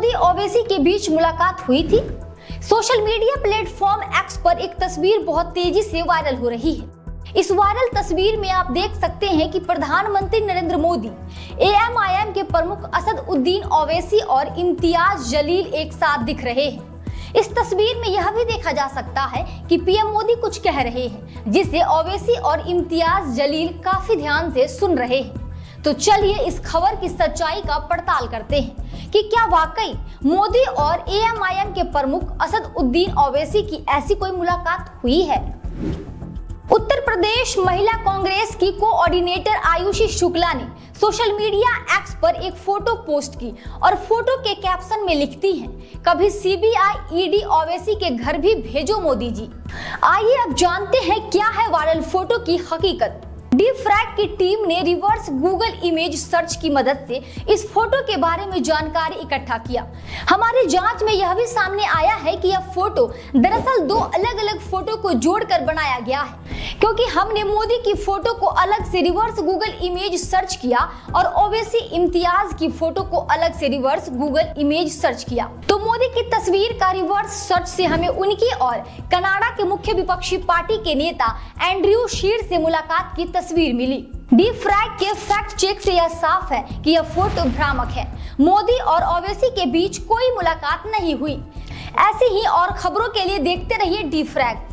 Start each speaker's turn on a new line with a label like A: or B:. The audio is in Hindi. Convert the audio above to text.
A: मोदी ओवैसी के बीच मुलाकात हुई थी। सोशल मीडिया प्लेटफॉर्म एक्स पर एक तस्वीर बहुत तेजी से वायरल हो रही है। इस वायरल तस्वीर में आप देख सकते हैं कि प्रधानमंत्री नरेंद्र मोदी, एएमआईएम के प्रमुख असद उद्दीन ओवैसी और इम्तियाज जलील एक साथ दिख रहे हैं। इस तस्वीर में यह भी देखा जा सकता है कि पीएम मोदी कुछ कह रहे हैं, जिसे ओवैसी और इम्तियाज जलील काफी ध्यान से सुन रहे हैं। तो चलिए इस खबर की सच्चाई का पड़ताल करते हैं कि क्या वाकई मोदी और एएमआईएम के प्रमुख असद उद्दीन ओवैसी की ऐसी कोई मुलाकात हुई है। उत्तर प्रदेश महिला कांग्रेस की कोऑर्डिनेटर आयुषी शुक्ला ने सोशल मीडिया एक्स पर एक फोटो पोस्ट की और फोटो के कैप्शन में लिखती हैं, कभी सीबीआई ईडी ओवैसी के घर भी भेजो मोदी जी। आइए अब जानते हैं क्या है वायरल फोटो की हकीकत। डीफ्रैग की टीम ने रिवर्स गूगल इमेज सर्च की मदद से इस फोटो के बारे में जानकारी इकट्ठा किया। हमारी जांच में यह भी सामने आया है कि यह फोटो दरअसल दो अलग अलग फोटो को जोड़कर बनाया गया है, क्योंकि हमने मोदी की फोटो को अलग से रिवर्स गूगल इमेज सर्च किया और ओवैसी इम्तियाज की फोटो को अलग से रिवर्स गूगल इमेज सर्च किया तो मोदी की तस्वीर का रिवर्स सर्च से हमें उनकी और कनाडा के मुख्य विपक्षी पार्टी के नेता एंड्रयू शीर से मुलाकात की तस्वीर मिली। डीफ्रैग के फैक्ट चेक से यह साफ है कि यह फोटो भ्रामक है। मोदी और ओवैसी के बीच कोई मुलाकात नहीं हुई। ऐसी ही और खबरों के लिए देखते रहिए डीफ्रैग।